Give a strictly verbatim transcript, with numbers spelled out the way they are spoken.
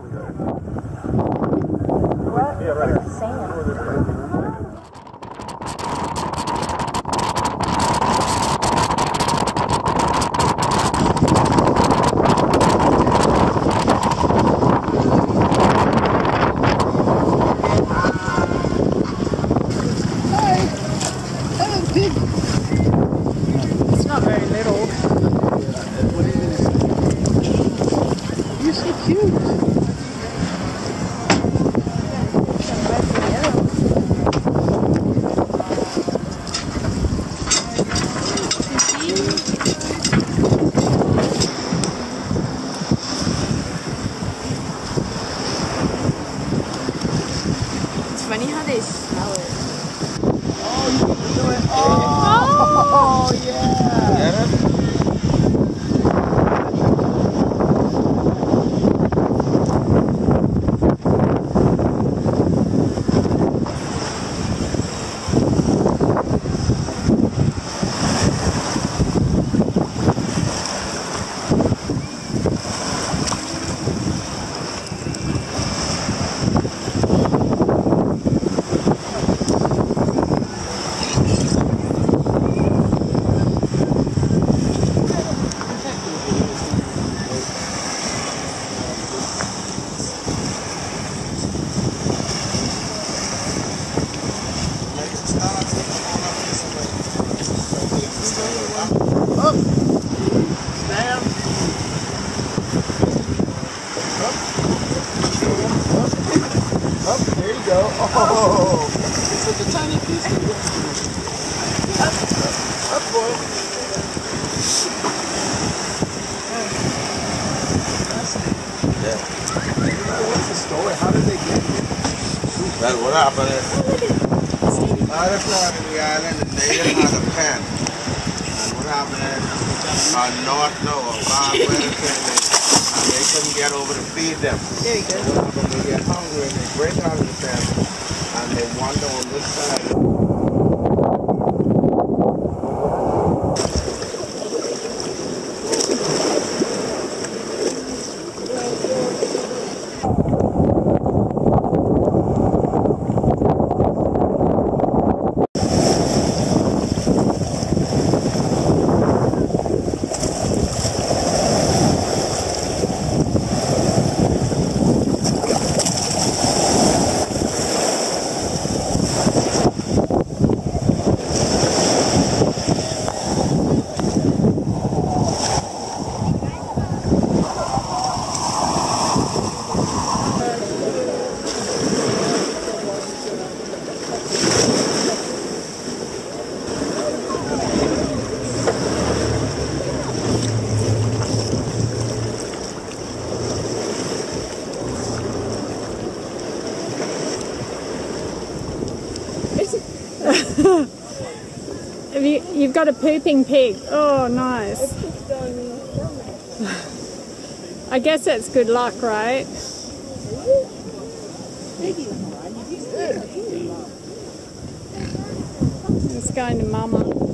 What? Yeah, right here. Sand. It's not very little. You're so cute. It's funny how they smell it. Oh, you can do it. Oh, oh yeah. Get it? Up. Stand. Up. Up. Up. There you go. Oh. It's such a tiny piece of it. Up. Up, boy. Yeah. What's the story? How did they get here? That's what happened is, out of the island, the native had a pen. And what happened is, on North Noah, far where the pen is, and they couldn't get over to feed them. There you go. What happened, they get hungry and they break out of the pen, and they wander on this side. Have you, you've got a pooping pig. Oh, nice. I guess that's good luck, right? It's going to Mama.